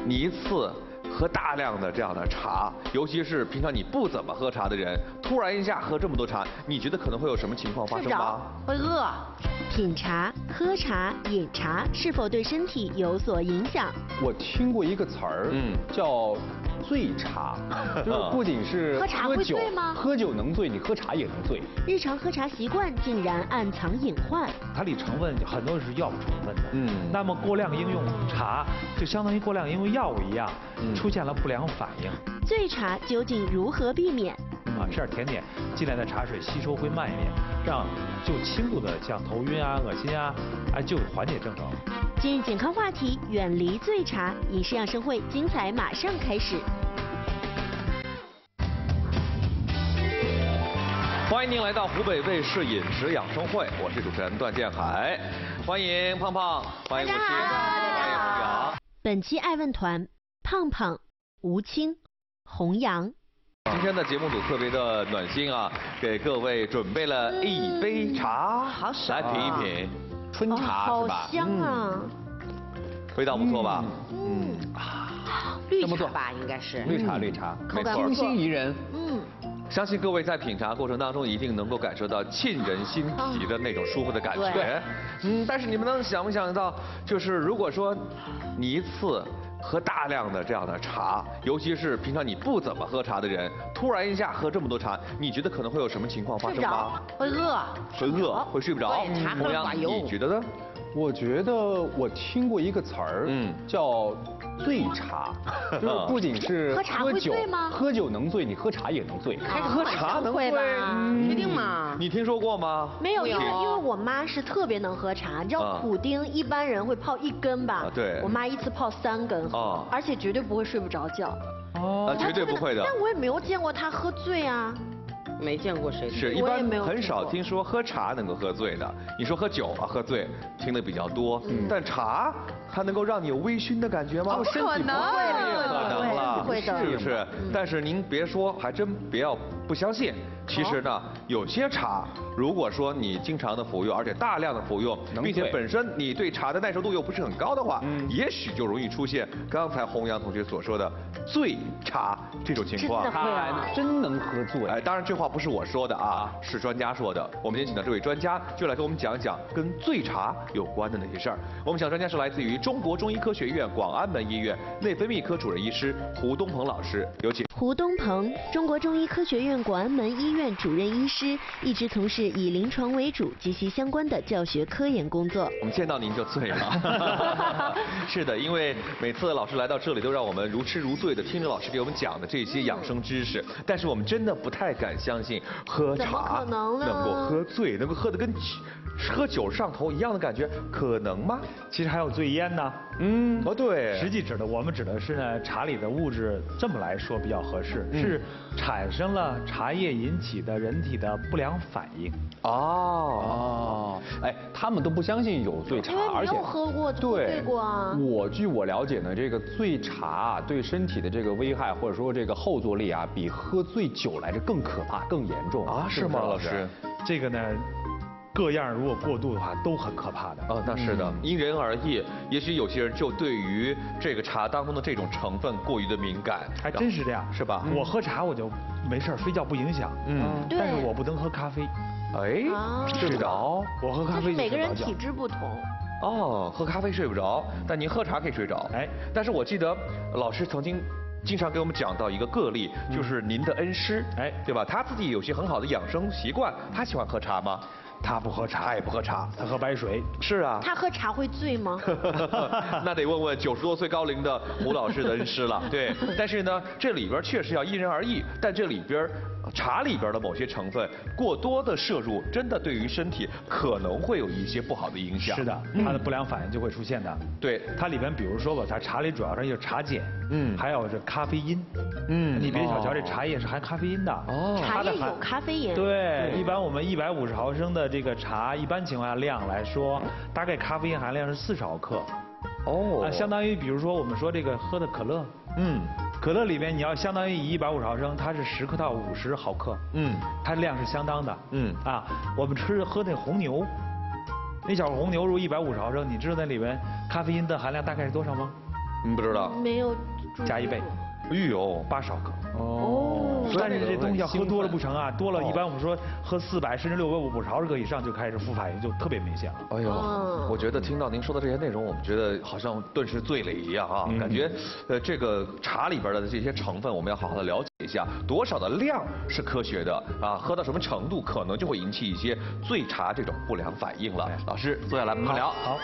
你一次喝大量的这样的茶，尤其是平常你不怎么喝茶的人，突然一下喝这么多茶，你觉得可能会有什么情况发生吗？ 会饿。 品茶、喝茶、饮茶是否对身体有所影响？ 我听过一个词儿，叫醉茶，就是不仅是喝茶会醉吗？ 喝酒能醉，你喝茶也能醉。 日常喝茶习惯竟然暗藏隐患。 它里成分很多是药物成分的，那么过量应用茶就相当于过量应用药物一样，出现了不良反应。 醉茶究竟如何避免？ 吃点甜点，进来的茶水吸收会慢一点，这样就轻度的像头晕啊、恶心啊，就缓解症状。 今日健康话题：远离醉茶，饮食养生会精彩马上开始。 欢迎您来到湖北卫视饮食养生会，我是主持人段建海，欢迎胖胖，欢迎吴清，欢迎洪阳。 本期爱问团：胖胖、吴清、洪阳。 今天的节目组特别的暖心啊，给各位准备了一杯茶， 好爽， 来品一品。 春茶是吧？ 好香啊！ 味道不错吧？ 绿茶吧，应该是。 绿茶， 没错， 清新宜人。 相信各位在品茶过程当中一定能够感受到沁人心脾的那种舒服的感觉。但是你们能想不想到，就是如果说你一次喝大量的这样的茶，尤其是平常你不怎么喝茶的人，突然一下喝这么多茶，你觉得可能会有什么情况发生吗？ 会饿， 会睡不着。 对，茶喝了寡油。 你觉得呢？ 我觉得我听过一个词儿，叫醉茶，就是不仅是喝酒，喝酒能醉，你喝茶也能醉。 喝茶能醉？ 确定吗？ 你听说过吗？ 没有，因为我妈是特别能喝茶，你知道普丁一般人会泡1根吧？ 对。 我妈一次泡3根，而且绝对不会睡不着觉。 绝对不会的。 但我也没有见过她喝醉啊。 没见过谁是一般很少听说喝茶能够喝醉的。你说喝酒喝醉听的比较多，但茶它能够让你有微醺的感觉吗？ 不可能， 不可能了， 会的， 是不是？但是您别说，还真不相信。其实呢，有些茶，如果说你经常的服用，而且大量的服用，并且本身你对茶的耐受度又不是很高的话，也许就容易出现刚才洪阳同学所说的醉茶这种情况。 真能喝醉。 当然这话不是我说的啊，是专家说的。我们今天请到这位专家，就来跟我们讲一讲跟醉茶有关的那些事儿。我们请专家是来自于中国中医科学院广安门医院内分泌科主任医师胡东鹏老师，有请。 胡东鹏，中国中医科学院广安门医院主任医师，一直从事以临床为主及其相关的教学科研工作。 我们见到您就醉了。是的，因为每次老师来到这里，都让我们如痴如醉的听着老师给我们讲的这些养生知识，但是我们真的不太敢相信喝茶能够喝醉，能够喝得跟喝酒上头一样的感觉，可能吗？ 其实还有醉烟呢。 对。 实际我们指的是呢，茶里的物质，这么来说比较合适，是产生了茶叶引起的人体的不良反应。 他们都不相信有醉茶，而且没有喝过，醉过啊。 据我了解呢，这个醉茶对身体的这个危害或者说这个后坐力啊，比喝醉酒来着更可怕、更严重啊？是吗，老师？ 这个呢？各样如果过度的话都很可怕的。 那是的，因人而异。也许有些人就对于这个茶当中的这种成分过于的敏感， 还真是这样， 是吧？ 我喝茶我就没事，睡觉不影响。但是我不能喝咖啡。 睡不着。 我喝咖啡每个人体质不同。 喝咖啡睡不着，但您喝茶可以睡着。但是我记得老师曾经经常给我们讲到一个个例，就是您的恩师，对吧？他自己有些很好的养生习惯，他喜欢喝茶吗？ 他不喝茶， 他也不喝茶， 他喝白水。 是啊。 他喝茶会醉吗？ 那得问问90多岁高龄的胡老师的恩师了。对，但是呢，这里边确实要因人而异。但这里边茶里边的某些成分过多的摄入，真的对于身体可能会有一些不好的影响。 是的，它的不良反应就会出现的。 对， 它里边比如说吧，它茶里主要是有茶碱，还有这咖啡因。你别小瞧这茶叶是含咖啡因的。 茶叶有咖啡因。 对，一般我们150毫升的这个茶，一般情况下量来说，大概咖啡因含量是40毫克。相当于比如说我们说这个喝的可乐，可乐里面你要相当于150毫升，它是10克到50毫克，它量是相当的，我们喝那红牛，那小红牛如果150毫升，你知道那里面咖啡因的含量大概是多少吗？ 不知道。 没有。 加1倍。 哎呦 ，8少克。 哦。 但是这东西要喝多了不成啊，多了一般我们说喝400甚至650毫克以上就开始副反应，就特别明显了。 哎呦，我觉得听到您说的这些内容，我们觉得好像顿时醉了一样啊，感觉这个茶里边的这些成分，我们要好好的了解一下，多少的量是科学的啊，喝到什么程度可能就会引起一些醉茶这种不良反应了。老师坐下来慢慢聊。 好。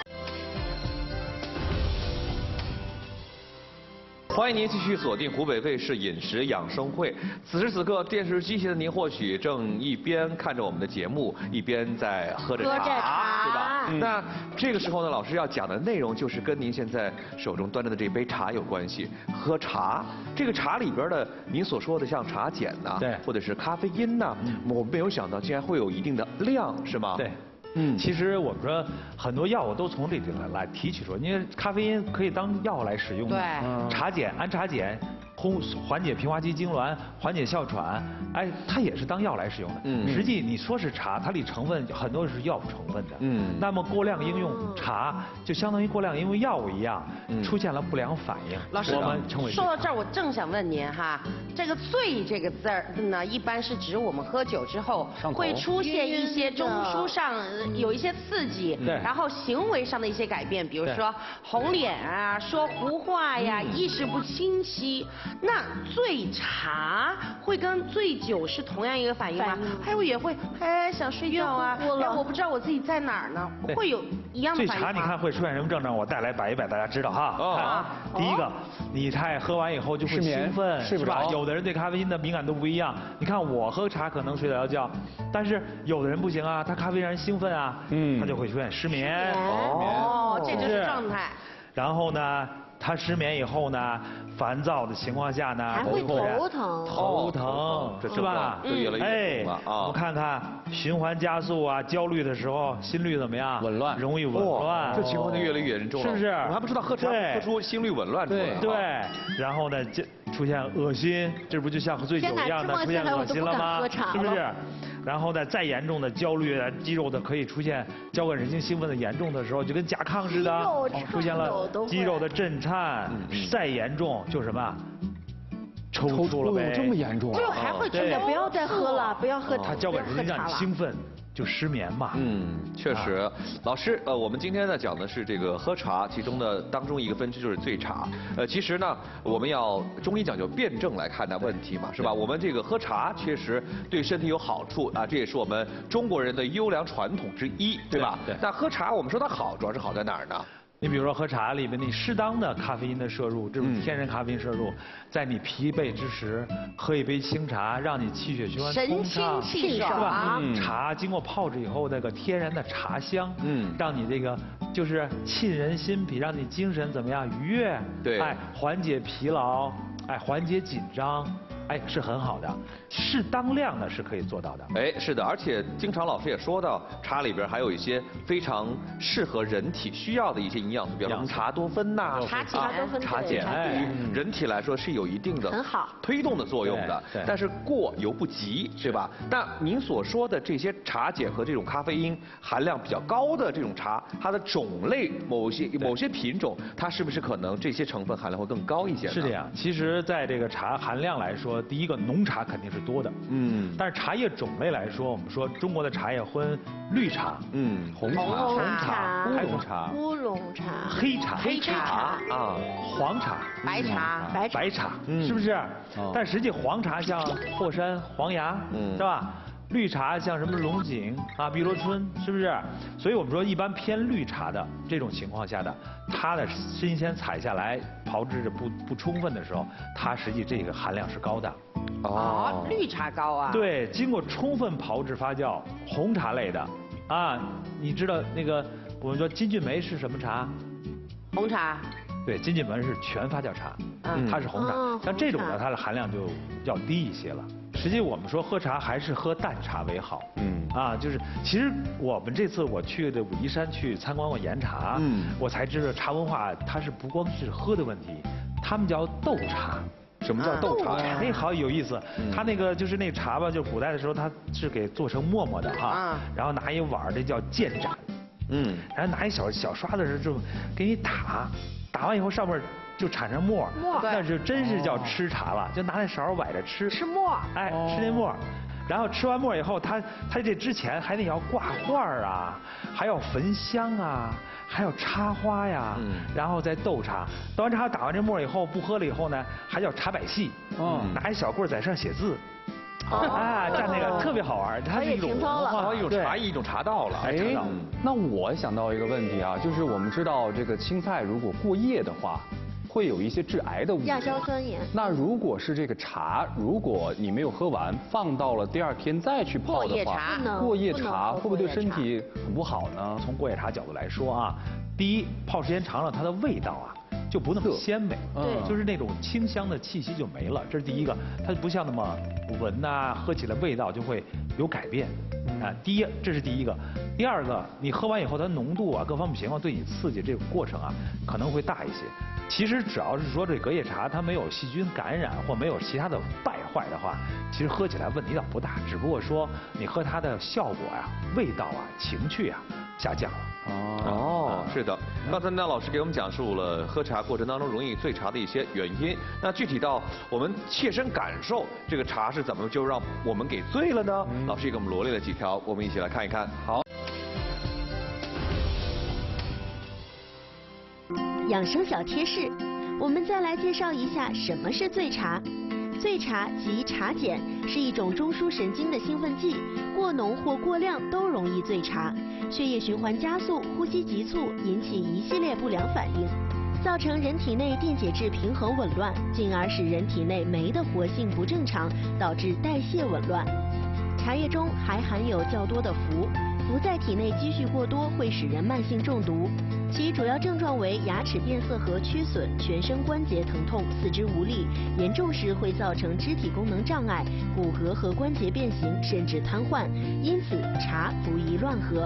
欢迎您继续锁定湖北卫视饮食养生会。此时此刻，电视机前的您或许正一边看着我们的节目，一边在喝着茶，对吧？那这个时候呢，老师要讲的内容就是跟您现在手中端着的这杯茶有关系。喝茶，这个茶里边的您所说的像茶碱呐， 对， 或者是咖啡因呐，我没有想到竟然会有一定的量，是吗？ 对。其实我们说很多药物都从这里来提取出来，因为咖啡因可以当药来使用的， 对， 茶碱、氨茶碱。缓解平滑肌痉挛，缓解哮喘，哎，它也是当药来使用的。实际你说是茶，它里成分很多是药物成分的。那么过量应用茶，就相当于过量应用药物一样，出现了不良反应。 老师，说到这儿，我正想问您哈，这个醉这个字儿呢，一般是指我们喝酒之后会出现一些中枢上有一些刺激，然后行为上的一些改变，比如说红脸啊、说胡话呀、意识不清晰。那醉茶会跟醉酒是同样一个反应吗？还有也会想睡觉啊，我不知道我自己在哪儿呢，会有一样的反应吗？ 醉茶你看会出现什么症状？我带来摆一摆，大家知道哈。第一个，你喝完以后就会兴奋，是吧？有的人对咖啡因的敏感度不一样。你看我喝茶可能睡得着觉，但是有的人不行啊，他咖啡让人兴奋啊，他就会出现失眠。 这就是状态。 然后呢？他失眠以后呢，烦躁的情况下呢， 还会头疼，是吧？ 哎， 我们看看循环加速啊，焦虑的时候心率怎么样？ 紊乱， 容易紊乱， 这情况就越来越严重了， 是不是？ 我还不知道喝茶喝出心率紊乱出来。 对，然后呢，就出现恶心，这不就像喝醉酒一样的出现恶心了吗？是不是？然后呢，再严重的焦虑、肌肉的可以出现交感神经兴奋的严重的时候，就跟甲亢似的，出现了肌肉的震颤。再严重就什么？抽搐了呗。 这么严重啊？ 还会真的不要再喝了，不要喝茶了。 它交感神经让你兴奋。就失眠嘛。 确实。老师，我们今天呢讲的是这个喝茶，其中的当中一个分支就是醉茶。其实呢，我们要中医讲究辩证来看待问题嘛，是吧？我们这个喝茶确实对身体有好处啊，这也是我们中国人的优良传统之一，对吧？对。那喝茶，我们说它好，主要是好在哪儿呢？ 你比如说喝茶里面你适当的咖啡因的摄入，这种天然咖啡因摄入，在你疲惫之时喝一杯清茶，让你气血循环通畅， 气是吧？茶经过泡制以后，那个天然的茶香，让你这个就是沁人心脾，让你精神怎么样愉悦？ 对， 缓解疲劳，缓解紧张。是很好的，适当量的是可以做到的。 是的，而且经常老师也说到，茶里边还有一些非常适合人体需要的一些营养素，比如说茶多酚呐、 茶碱，对于人体来说是有一定的很好推动的作用的。但是过犹不及，对吧？那您所说的这些茶碱和这种咖啡因含量比较高的这种茶，它的种类某些品种，它是不是可能这些成分含量会更高一些呢？ 是这样，其实在这个茶含量来说。第一个浓茶肯定是多的，但是茶叶种类来说，我们说中国的茶叶分绿茶， 红茶、 乌龙茶、黑茶黄茶、白茶，是不是？但实际黄茶像霍山、黄芽，是吧？绿茶像什么龙井碧螺春，是不是？所以我们说一般偏绿茶的这种情况下的，它的新鲜采下来炮制的不充分的时候，它实际这个含量是高的。 绿茶高啊？ 对，经过充分炮制发酵，红茶类的你知道那个我们说金骏眉是什么茶？ 红茶。 对，金骏眉是全发酵茶，它是红茶。像这种呢，它的含量就要低一些了。实际我们说喝茶还是喝淡茶为好。就是其实我们这次我去的武夷山去参观过岩茶，我才知道茶文化它是不光是喝的问题，他们叫斗茶。 什么叫斗茶？ 好有意思。他那个就是那茶吧，就古代的时候他是给做成沫沫的然后拿一碗这叫剑盏，然后拿一小刷子就给你打完以后上面就产生沫，那就真是叫吃茶了，就拿那勺崴着吃。 吃沫。 哎，吃那沫。然后吃完沫以后，他这之前还得要挂画啊，还要焚香啊，还要插花呀，然后再斗茶。斗完茶打完这沫以后，不喝了以后呢，还叫茶百戏，拿一小棍在上写字。啊，站那个特别好玩，它是一种文化， 一种茶艺，一种茶道了。 哎，那我想到一个问题啊，就是我们知道这个青菜如果过夜的话，会有一些致癌的物质， 亚硝酸盐。 那如果是这个茶，如果你没有喝完，放到了第二天再去泡的话，过夜茶会不会对身体很不好呢？ 从过夜茶角度来说啊，第一，泡时间长了，它的味道啊就不那么鲜美，就是那种清香的气息就没了。这是第一个，它不像那么闻呐，喝起来味道就会有改变。啊，这是第一个。第二个，你喝完以后，它浓度啊，各方面情况对你刺激这个过程啊，可能会大一些。其实只要是说这隔夜茶它没有细菌感染或没有其他的败坏的话，其实喝起来问题倒不大，只不过说你喝它的效果呀、味道啊、情趣啊下降了。 哦，是的。刚才那老师给我们讲述了喝茶过程当中容易醉茶的一些原因。那具体到我们切身感受，这个茶是怎么就让我们给醉了呢？老师也给我们罗列了几条，我们一起来看一看。好。 养生小贴士，我们再来介绍一下什么是醉茶。醉茶即茶碱，是一种中枢神经的兴奋剂，过浓或过量都容易醉茶。血液循环加速，呼吸急促，引起一系列不良反应，造成人体内电解质平衡紊乱，进而使人体内酶的活性不正常，导致代谢紊乱。茶叶中还含有较多的氟，氟在体内积蓄过多会使人慢性中毒。其主要症状为牙齿变色和缺损，全身关节疼痛，四肢无力，严重时会造成肢体功能障碍、骨骼和关节变形，甚至瘫痪。因此，茶不宜乱喝。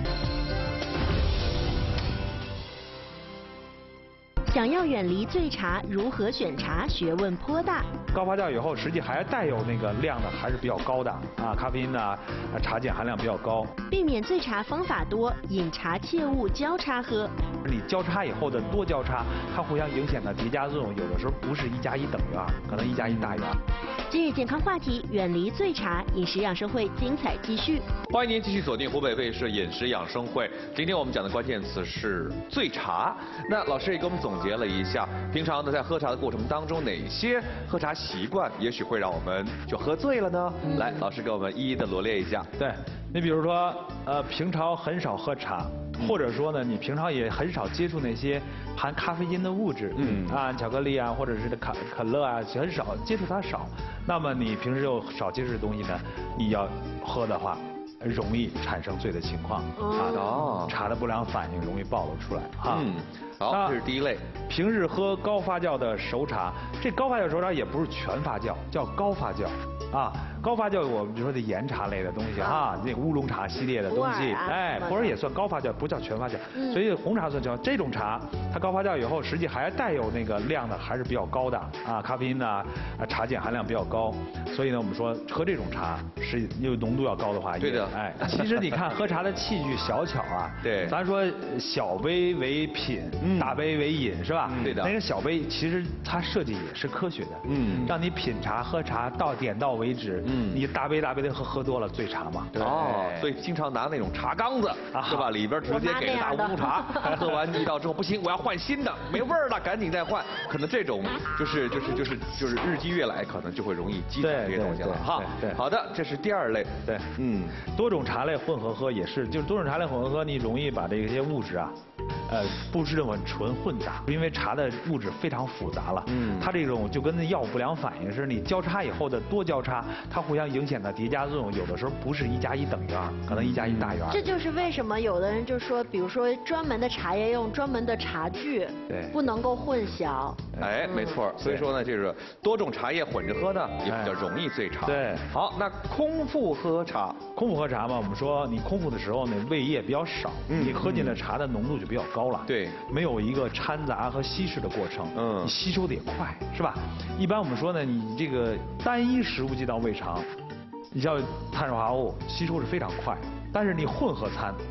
想要远离醉茶，如何选茶？学问颇大。 高发酵以后，实际还带有那个量呢，还是比较高的啊，咖啡因呢，茶碱含量比较高。 避免醉茶方法多，饮茶切勿交叉喝。 你交叉以后的多交叉，它互相影响的叠加作用，有的时候不是1+1等于2，可能1+1大于2。 今日健康话题：远离醉茶，饮食养生会精彩继续。 欢迎您继续锁定湖北卫视饮食养生会。今天我们讲的关键词是醉茶。那老师也给我们总结了一下，平常呢在喝茶的过程当中，哪些喝茶习惯也许会让我们就喝醉了呢？来，老师给我们一一的罗列一下。 对，你比如说，平常很少喝茶。或者说呢，你平常也很少接触那些含咖啡因的物质，巧克力啊，或者是可乐啊，很少接触它少。那么你平时又少接触的东西呢，你要喝的话，容易产生醉的情况茶的不良反应容易暴露出来哈。 好，这是第一类。 平日喝高发酵的熟茶，这高发酵熟茶也不是全发酵，叫高发酵啊。高发酵我们就说的岩茶类的东西哈，那乌龙茶系列的东西，哎，普洱也算高发酵，不叫全发酵。所以红茶算叫这种茶，它高发酵以后，实际还带有那个量呢，还是比较高的啊，咖啡因呐，茶碱含量比较高。所以呢，我们说喝这种茶是因为浓度要高的话， 对的， 哎，其实你看喝茶的器具小巧啊， 对， 咱说小杯为品，大杯为饮是吧？ 对的， 那个小杯其实它设计也是科学的，让你品茶喝茶点到为止。你大杯的喝多了醉茶嘛？ 所以经常拿那种茶缸子，是吧？里边直接给大乌龙茶，喝完一道之后不行，我要换新的，没味儿了，赶紧再换。可能这种就是日积月累，可能就会容易积攒这些东西了哈。 对， 好的，这是第二类。 对，多种茶类混合喝也是，就是多种茶类混合喝，你容易把这些物质啊。不是那么纯混杂，因为茶的物质非常复杂了。它这种就跟那药物不良反应是，你交叉以后的多交叉，它互相影响的叠加作用，有的时候不是1+1等于2，可能1+1大于2。 这就是为什么有的人就说，比如说专门的茶叶用专门的茶具， 对， 不能够混淆。 哎，没错。所以说呢，就是多种茶叶混着喝呢，也比较容易醉茶。 对。 好，那空腹喝茶， 空腹喝茶嘛，我们说你空腹的时候呢，胃液比较少，你喝进的茶的浓度就比较高了。 对， 没有一个掺杂和稀释的过程，你吸收的也快，是吧？一般我们说呢，你这个单一食物进到胃肠，你像碳水化合物吸收是非常快，但是你混合餐，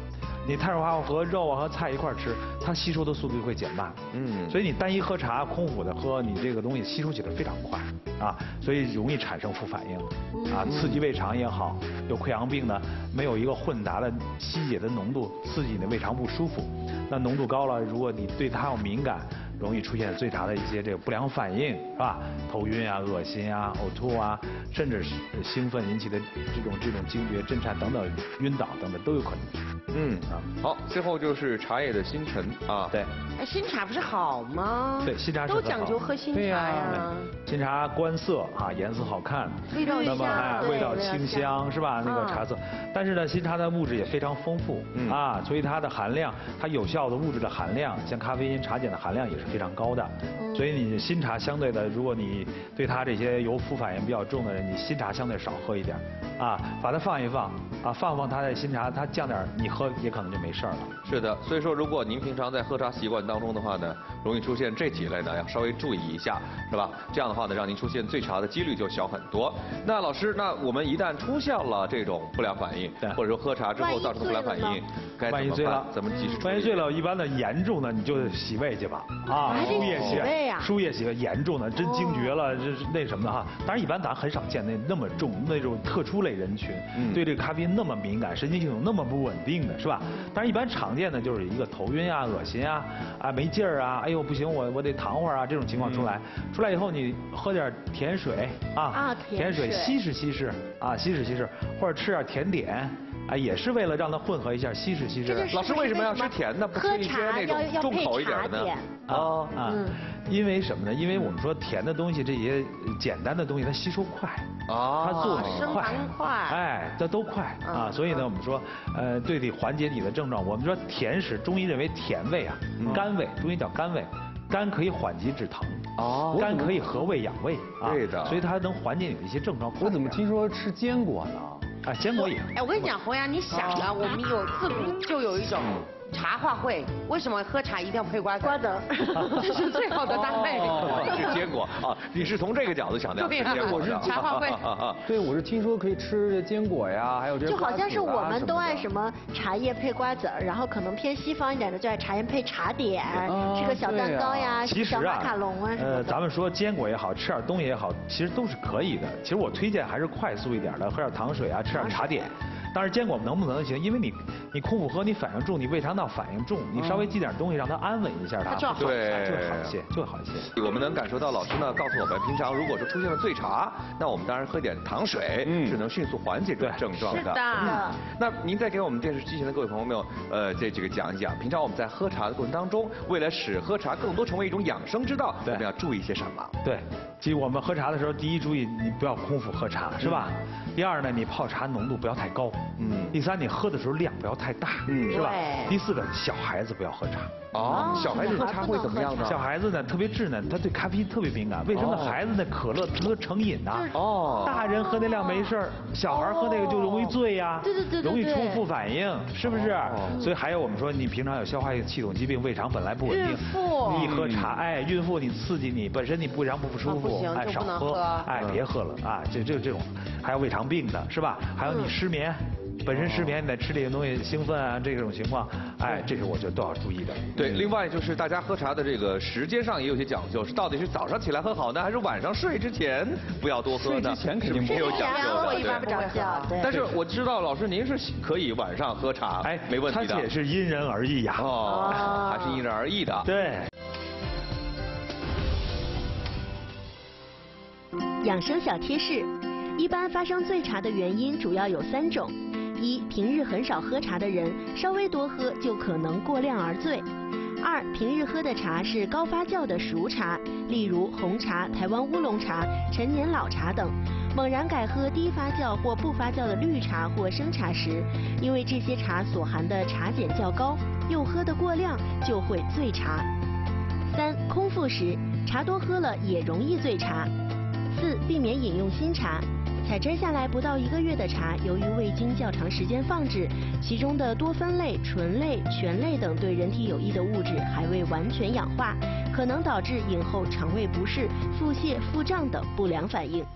你碳水化合物和肉啊和菜一块吃，它吸收的速度会减慢。所以你单一喝茶，空腹的喝，你这个东西吸收起来非常快啊，所以容易产生副反应啊，刺激胃肠也好。有溃疡病呢，没有一个混杂的稀解的浓度，刺激你的胃肠不舒服。那浓度高了，如果你对它有敏感，容易出现醉茶的一些这个不良反应，是吧？头晕啊、恶心啊、呕吐啊，甚至是兴奋引起的这种惊厥、震颤等等、晕倒等等都有可能。 好，最后就是茶叶的新陈啊。 对。 哎，新茶不是好吗？ 对，新茶是都讲究喝新茶呀。 新茶观色啊，颜色好看， 味道那么味道清香是吧？那个茶色，但是呢，新茶的物质也非常丰富啊，所以它的含量，它有效的物质的含量，像咖啡因、茶碱的含量也是非常高的。所以你新茶相对的，如果你对它这些由副反应比较重的人，你新茶相对少喝一点啊，把它放一放啊，放它的新茶，它降点你喝也可能就没事了。 是的，所以说如果您平常在喝茶习惯当中的话呢，容易出现这几类呢，要稍微注意一下，是吧？这样的话呢，让您出现醉茶的几率就小很多。那老师，那我们一旦出现了这种不良反应，或者说喝茶之后造成的不良反应，该怎么办？怎么及时处理？ 万一醉了，一般的严重的你就洗胃去吧，啊，输液洗胃，严重的真惊厥了，这是那什么的哈。当然一般咱很少见那么重那种特殊类人群，对这个咖啡因那么敏感，神经系统那么不稳定的是吧？当然一般常见的就是一个头晕啊、恶心啊、没劲儿啊，哎呦不行，我得躺会儿啊，这种情况出来以后你喝点甜水啊，甜水稀释啊，稀释，或者吃点甜点。啊，也是为了让它混合一下，稀释。 老师为什么要吃甜的，不吃一些那种重口一点的呢？ 因为什么呢？因为我们说甜的东西，这些简单的东西它吸收快它作用快，哎，这都快啊。所以呢，我们说，对缓解你的症状。我们说甜食，中医认为甜味啊，甘味，中医叫甘味，甘可以缓急止疼。甘可以和胃养胃啊。 对的。 所以它能缓解你的一些症状。 我怎么听说吃坚果呢？ 坚果也。 我跟你讲，洪洋，你想啊，我们自古就有一种茶话会，为什么喝茶一定要配瓜子？这是最好的搭配。 是坚果啊，你是从这个角度想的？ 对呀，我是茶话会。 对，我是听说可以吃坚果呀，还有这。 就好像是我们都爱什么茶叶配瓜子儿，然后可能偏西方一点的就爱茶叶配茶点，吃个小蛋糕呀，吃小马卡龙啊什么的。 咱们说坚果也好，吃点东西也好，其实都是可以的。其实我推荐还是快速一点的，喝点糖水啊，吃点茶点。但是坚果能不能行？因为你空腹喝，你反应重，你胃肠道反应重，你稍微积点东西让它安稳一下它，就会好一些。 我们能感受到老师呢告诉我们，平常如果说出现了醉茶，那我们当然喝点糖水是能迅速缓解这种症状的。 是的。 那您再给我们电视机前的各位朋友们，这个讲一讲，平常我们在喝茶的过程当中，为了使喝茶更多成为一种养生之道，我们要注意些什么？ 对，其实我们喝茶的时候，第一注意你不要空腹喝茶，是吧？第二呢，你泡茶浓度不要太高。第三，你喝的时候量不要太大，是吧？第四个，小孩子不要喝茶。 小孩子喝茶会怎么样呢？ 小孩子呢特别稚嫩，他对咖啡因特别敏感。为什么孩子那可乐喝成瘾呢？大人喝那量没事儿，小孩喝那个就容易醉呀， 对， 容易出副反应，是不是？所以还有我们说，你平常有消化系统疾病，胃肠本来不稳定，你一喝茶，孕妇你刺激你本身你胃肠不舒服，少喝，别喝了啊！这种，还有胃肠病的是吧？还有你失眠。本身失眠，你再吃这些东西兴奋啊，这种情况，这是我觉得都要注意的。 对，另外就是大家喝茶的这个时间上也有些讲究，是到底是早上起来喝好呢，还是晚上睡之前不要多喝呢？ 睡之前肯定没有讲究的， 一般不着觉。 但是我知道老师您是可以晚上喝茶，没问题的。 它也是因人而异呀。 还是因人而异的。 对。 养生小贴士：一般发生醉茶的原因主要有3种。一、平日很少喝茶的人，稍微多喝就可能过量而醉。2、平日喝的茶是高发酵的熟茶，例如红茶、台湾乌龙茶、陈年老茶等。猛然改喝低发酵或不发酵的绿茶或生茶时，因为这些茶所含的茶碱较高，又喝得过量，就会醉茶。3、空腹时茶多喝了也容易醉茶。4、避免饮用新茶。采摘下来不到1个月的茶，由于未经较长时间放置，其中的多酚类、醇类、醛类等对人体有益的物质还未完全氧化，可能导致饮后肠胃不适、腹泻、腹胀等不良反应。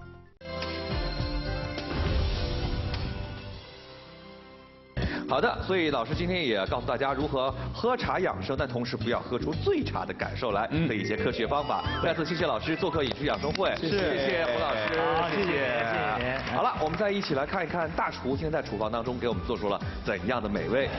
好的，所以老师今天也告诉大家如何喝茶养生，但同时不要喝出醉茶的感受来的一些科学方法。再次谢谢老师做客饮食养生会，谢谢胡老师， 好，谢谢。 好了，我们再一起来看一看大厨现在在厨房当中给我们做出了怎样的美味。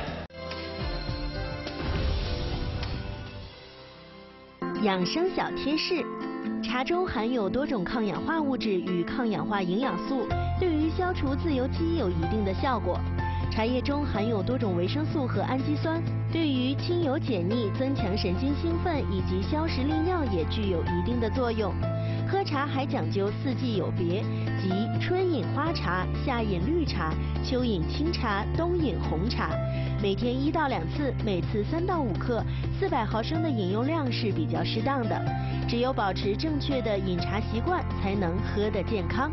养生小贴士：茶中含有多种抗氧化物质与抗氧化营养素，对于消除自由基有一定的效果。茶叶中含有多种维生素和氨基酸，对于清油解腻、增强神经兴奋以及消食利尿也具有一定的作用。喝茶还讲究四季有别，即春饮花茶，夏饮绿茶，秋饮清茶，冬饮红茶。每天1到2次，每次3到5克，400毫升的饮用量是比较适当的。只有保持正确的饮茶习惯，才能喝得健康。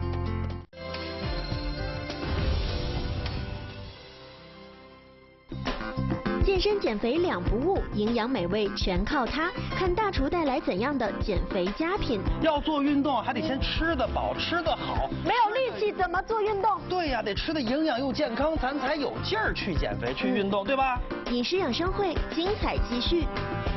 健身减肥两不误，营养美味全靠它。看大厨带来怎样的减肥佳品。 要做运动还得先吃得饱，吃得好。 没有力气怎么做运动？ 对呀，得吃得营养又健康，咱才有劲儿去减肥、去运动，对吧？ 饮食养生会精彩继续。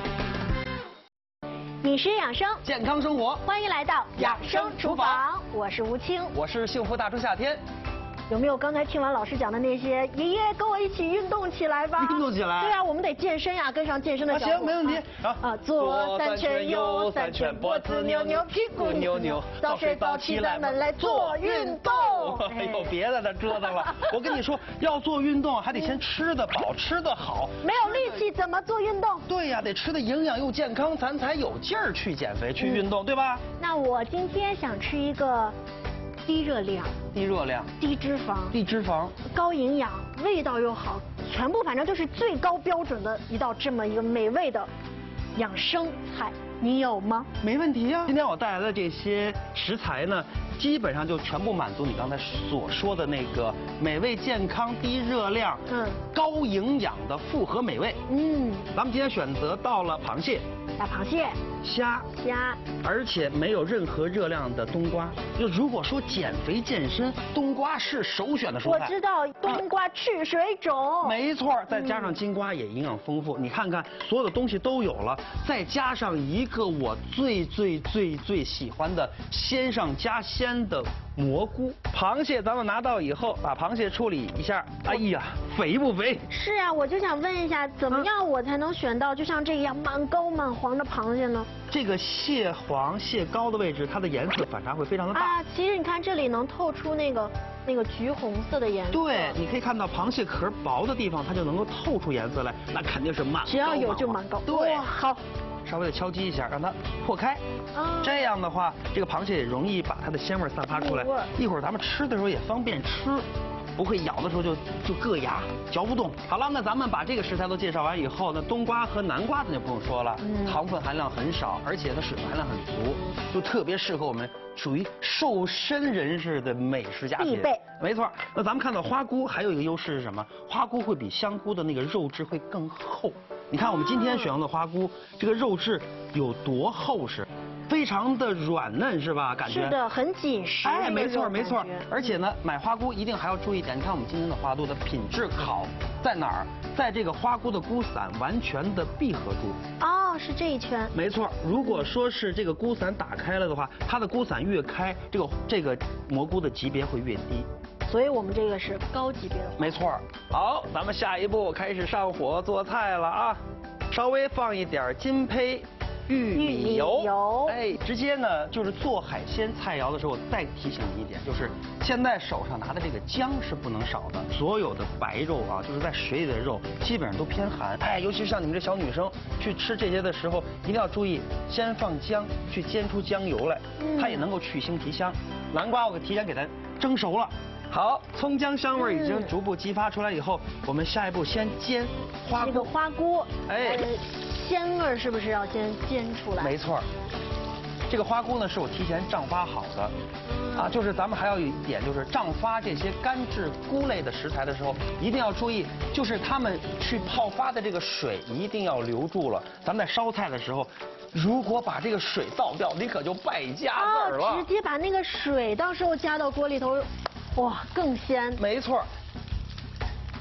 饮食养生， 健康生活， 欢迎来到养生厨房。我是吴清， 我是幸福大厨夏天。 有没有刚才听完老师讲的那些？爷爷跟我一起运动起来吧！ 运动起来。 对啊，我们得健身呀，跟上健身的脚步。 行，没问题。 左3圈，右3圈，脖子扭扭，屁股扭扭。早睡早起，咱们来做运动。 哎呦，别在那折腾了。我跟你说，要做运动还得先吃得饱，吃得好。 没有力气怎么做运动？ 对呀，得吃得营养又健康，咱才有劲儿去减肥、去运动，对吧？ 那我今天想吃一个。低热量、低脂肪、高营养，味道又好，全部反正就是最高标准的一道这么一个美味的养生菜，你有吗？ 没问题啊！今天我带来的这些食材呢，基本上就全部满足你刚才所说的那个美味、健康、低热量、高营养的复合美味。咱们今天选择到了螃蟹、 大螃蟹、 虾，而且没有任何热量的冬瓜。就如果说减肥健身，冬瓜是首选的蔬菜。 我知道冬瓜去水肿。 没错，再加上金瓜也营养丰富。你看看所有的东西都有了，再加上一个我最喜欢的鲜上加鲜的蘑菇。螃蟹咱们拿到以后，把螃蟹处理一下。哎呀，肥不肥？ 是啊，我就想问一下，怎么样我才能选到就像这样满膏满黄的螃蟹呢？ 这个蟹黄、蟹膏的位置，它的颜色反差会非常的大。 其实你看这里能透出那个橘红色的颜色。 对，你可以看到螃蟹壳薄的地方，它就能够透出颜色来，那肯定是满膏。 只要有就满膏。 对， 好。 稍微的敲击一下，让它破开。这样的话，这个螃蟹也容易把它的鲜味散发出来。一会儿咱们吃的时候也方便吃，不会咬的时候就硌牙，嚼不动。好了，那咱们把这个食材都介绍完以后，那冬瓜和南瓜咱就不用说了，糖分含量很少，而且它水分含量很足，就特别适合我们属于瘦身人士的美食佳品。必备。没错。那咱们看到花菇还有一个优势是什么？花菇会比香菇的那个肉质会更厚。你看我们今天选用的花菇，这个肉质有多厚实，非常的软嫩，是吧？感觉是的，很紧实。 哎，没错。而且呢，买花菇一定还要注意一点，你看我们今天的花菇的品质好在哪儿？在这个花菇的菇伞完全的闭合住。 是这一圈。 没错，如果说是这个菇伞打开了的话，它的菇伞越开，这个蘑菇的级别会越低。 所以我们这个是高级别的。 没错。好，咱们下一步开始上火做菜了啊！稍微放一点金胚玉米油。哎，直接呢就是做海鲜菜肴的时候，再提醒你一点，就是现在手上拿的这个姜是不能少的。所有的白肉啊，就是在水里的肉，基本上都偏寒。哎，尤其是像你们这小女生去吃这些的时候，一定要注意先放姜去煎出姜油来，它也能够去腥提香。南瓜我提前给它蒸熟了。好，葱姜香味已经逐步激发出来以后，我们下一步先煎花菇。 这个花菇，鲜味是不是要先煎出来？ 没错。这个花菇呢是我提前胀发好的，就是咱们还要有一点，就是胀发这些干制菇类的食材的时候，一定要注意，就是它们去泡发的这个水一定要留住了。咱们在烧菜的时候，如果把这个水倒掉，你可就败家子了。 直接把那个水到时候加到锅里头。哇，更鲜！ 没错，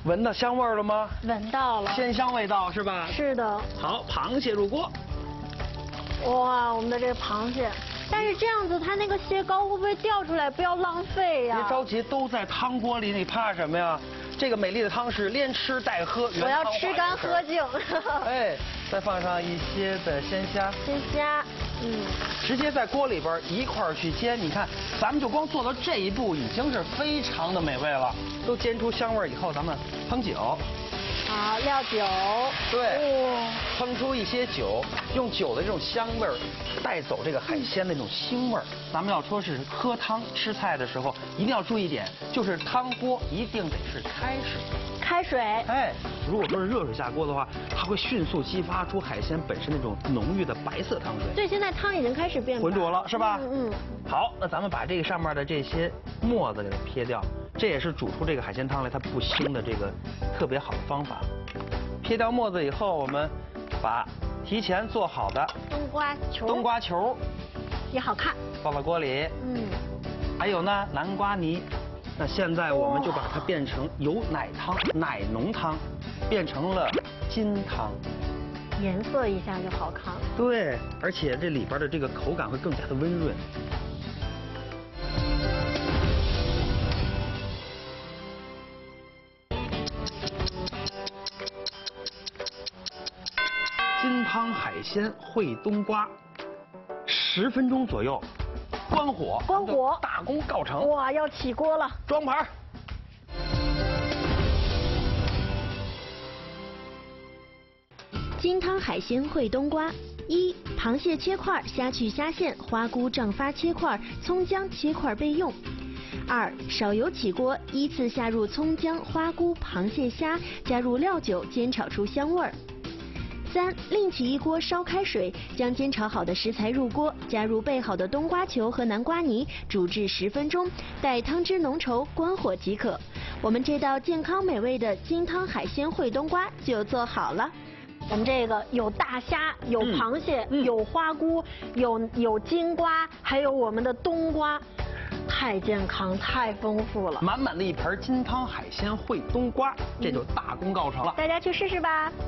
闻到香味儿了吗？ 闻到了。 鲜香味道是吧？ 是的。 好，螃蟹入锅。 哇，我们的这个螃蟹，但是这样子它那个蟹膏会不会掉出来？不要浪费呀。 别着急，都在汤锅里，你怕什么呀？这个美丽的汤是连吃带喝， 我要吃干喝净。 哎，再放上一些的鲜虾。 鲜虾， 直接在锅里边一块儿去煎。你看，咱们就光做到这一步，已经是非常的美味了。都煎出香味以后，咱们烹酒。 好，料酒。 对，烹出一些酒，用酒的这种香味儿带走这个海鲜的那种腥味儿。咱们要说是喝汤吃菜的时候，一定要注意一点，就是汤锅一定得是开水。 开水。 哎，如果说是热水下锅的话，它会迅速激发出海鲜本身那种浓郁的白色汤水。 对，现在汤已经开始变浑浊了，是吧？ 嗯。 好，那咱们把这个上面的这些沫子给它撇掉。这也是煮出这个海鲜汤来它不腥的这个特别好的方法。撇掉沫子以后，我们把提前做好的冬瓜球也好看， 放到锅里。还有呢，南瓜泥。那现在我们就把它变成由奶汤、奶浓汤，变成了金汤。 颜色一下就好看了。 对，而且这里边的这个口感会更加的温润。金汤海鲜烩冬瓜，10分钟左右，关火，大功告成。 哇，要起锅了， 装盘。 金汤海鲜烩冬瓜：1. 螃蟹切块，虾去虾线，花菇胀发切块，葱姜切块备用。2. 少油起锅，依次下入葱姜、花菇、螃蟹虾，加入料酒，煎炒出香味儿。3. 另起一锅烧开水，将煎炒好的食材入锅，加入备好的冬瓜球和南瓜泥，煮至10分钟，待汤汁浓稠，关火即可。我们这道健康美味的金汤海鲜烩冬瓜就做好了。 我们这个有大虾，有螃蟹，有花菇，有金瓜，还有我们的冬瓜，太健康，太丰富了。 满满的一盆金汤海鲜烩冬瓜，这就大功告成了。 大家去试试吧。